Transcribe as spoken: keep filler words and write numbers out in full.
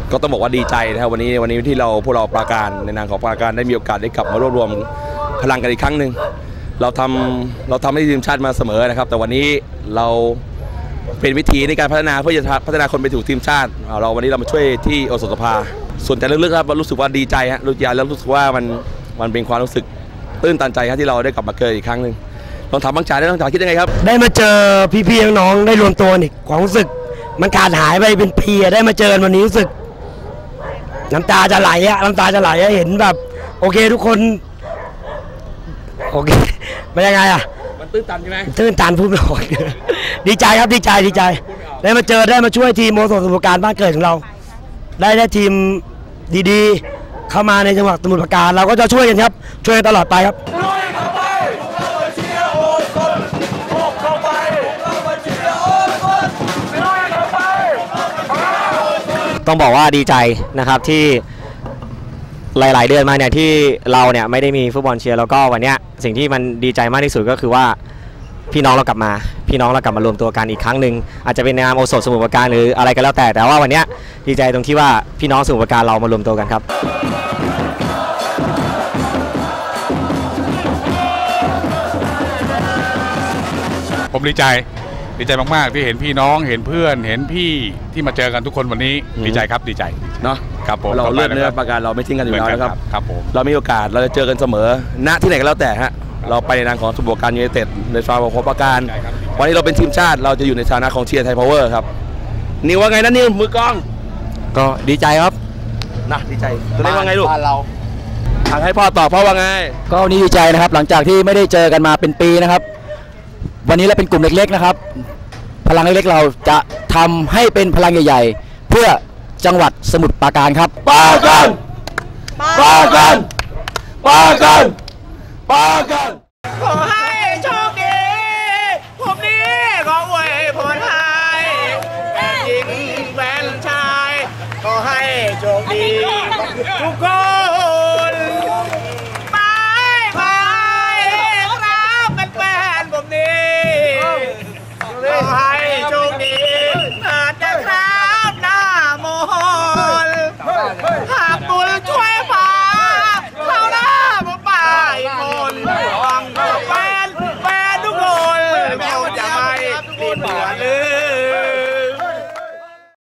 ก็ต้องบอกว่าดีใจนะครับวันนี้วันนี้ที่เราพวกเราปราการในนามของปราการได้มีโอกาสได้กลับมารวบรวมพลังกันอีกครั้งหนึ่งเราทำเราทำให้ทีมชาติมาเสมอนะครับแต่วันนี้เราเป็นวิธีในการพัฒนาเพื่อจะพัฒนาคนไปสู่ทีมชาติเราวันนี้เรามาช่วยที่โอสถสภาส่วนใจลึกๆครับรู้สึกว่าดีใจฮะรู้ใจแล้วรู้สึกว่ามันมันเป็นความรู้สึกตื้นตันใจที่เราได้กลับมาเกิดอีกครั้งหนึ่งลองถามบางจ่าได้ลองถามคิดยังไงครับได้มาเจอพี่ๆน้องๆได้รวมตัวอีกความรู้สึกมันขาดหายไปเป็นปีได้มาเจอวันนี้รู้สึกน้ำตาจะไหลอะน้ำตาจะไหลเห็นแบบโอเคทุกคนโอเคเป็นยังไงอะมันตื้นตันใช่ไหมตื้นตันพูดไม่ออกดีใจครับดีใจดีใจได้มาเจอได้มาช่วยทีมโมโสสมุทรปราการบ้านเกิดของเราได้ได้ทีมดีๆเข้ามาในจังหวัดสมุทรปราการเราก็จะช่วยกันครับช่วยกันตลอดไปครับต้องบอกว่าดีใจนะครับที่หลายๆเดือนมาเนี่ยที่เราเนี่ยไม่ได้มีฟุตบอลเชียร์แล้วก็วันนี้สิ่งที่มันดีใจมากที่สุดก็คือว่าพี่น้องเรากลับมาพี่น้องเรากลับมารวมตัวกันอีกครั้งหนึ่งอาจจะเป็นในนามโอสถสมุทรปราการหรืออะไรก็แล้วแต่แต่ว่าวันนี้ดีใจตรงที่ว่าพี่น้องสมุทรปราการเรามารวมตัวกันครับผมดีใจดีใจมากๆที่เห็นพี่น้องเห็นเพื่อนเห็นพี่ที่มาเจอกันทุกคนวันนี้ดีใจครับดีใจเนาะครับผมเราเลือดเนื้อปราการเราไม่ทิ้งกันอยู่แล้วนะครับครับผมเรามีโอกาสเราจะเจอกันเสมอณที่ไหนก็แล้วแต่ฮะเราไปในนามของสมุทรปราการยูไนเต็ดในฟาร์มของปราการวันนี้เราเป็นทีมชาติเราจะอยู่ในฐานะของเชียร์ไทยพาวเวอร์ครับนิวว่าไงนะนิวมือกล้องก็ดีใจครับนะดีใจตัวเล็กว่าไงลูกบ้านเราทางให้พ่อตอบพ่อว่าไงก็วันนี้ดีใจนะครับหลังจากที่ไม่ได้เจอกันมาเป็นปีนะครับวันนี้เราเป็นกลุ่มเล็กๆนะครับพลังเล็กๆเราจะทำให้เป็นพลังใหญ่ๆเพื่อจังหวัดสมุทรปราการครับปราการปราการปราการปราการ